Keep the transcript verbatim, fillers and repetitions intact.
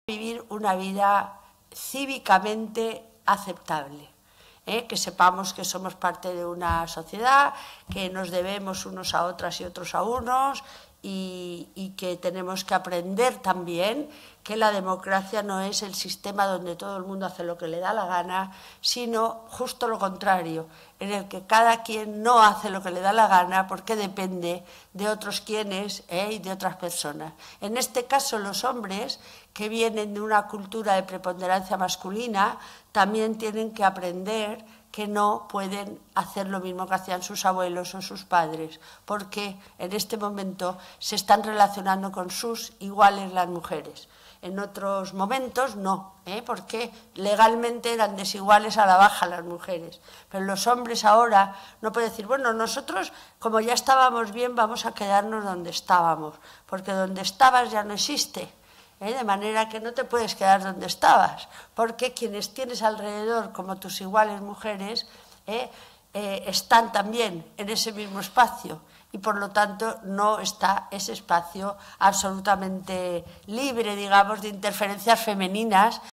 vivir una vida cívicamente aceptable, ¿eh? que sepamos que somos parte de una sociedad, que nos debemos unos a otras y otros a unos y, y que tenemos que aprender también que la democracia no es el sistema donde todo el mundo hace lo que le da la gana, sino justo lo contrario, en el que cada quien no hace lo que le da la gana porque depende de otros quienes ¿eh? y de otras personas. En este caso, los hombres que vienen de una cultura de preponderancia masculina también tienen que aprender que no pueden hacer lo mismo que hacían sus abuelos o sus padres, porque en este momento se están relacionando con sus iguales las mujeres. En otros momentos no, ¿eh? porque legalmente eran desiguales a la baja las mujeres. Pero los hombres ahora no pueden decir, bueno, nosotros como ya estábamos bien vamos a quedarnos donde estábamos, porque donde estabas ya no existe. ¿Eh? De manera que no te puedes quedar donde estabas, porque quienes tienes alrededor, como tus iguales mujeres, ¿eh? Eh, están también en ese mismo espacio y por lo tanto no está ese espacio absolutamente libre, digamos, de interferencias femeninas